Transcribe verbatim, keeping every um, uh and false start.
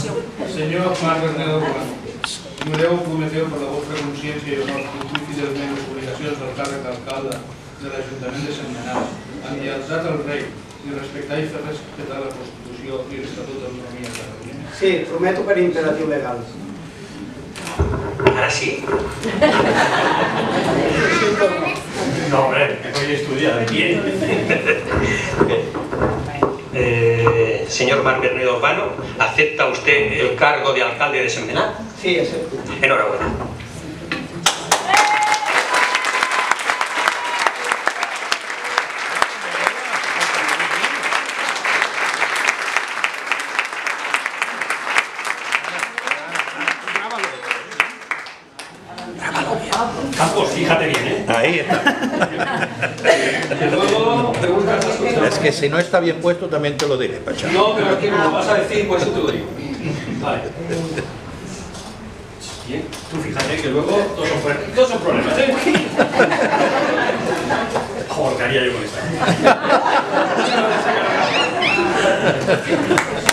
Senyor Marc Berneda Urbano, honoreu prometeu per la vostra consciència i honor complir fidelment les obligacions del càrrec d'alcalde de l'Ajuntament de Sentmenat, amb lleialtat al rei i respectar i fer respetar la Constitució i l'Estatut d'Autonomia de Catalunya? Sí, prometo per imperatiu legal. ¿Ahora sí? No, hombre, voy a estudiar bien. Eh, señor Marc Berneda Urbano, ¿acepta usted el cargo de alcalde de Sentmenat? Sí, acepto. Enhorabuena. Campos, fíjate bien, ¿eh? Ahí está. Es que si no está bien puesto también te lo diré, Pacha. No, pero es que me lo vas a decir, por eso te lo digo. Vale. Bien, tú fíjate que luego todos son, todos son problemas, ¿eh? Joder, ¿qué haría yo con esta?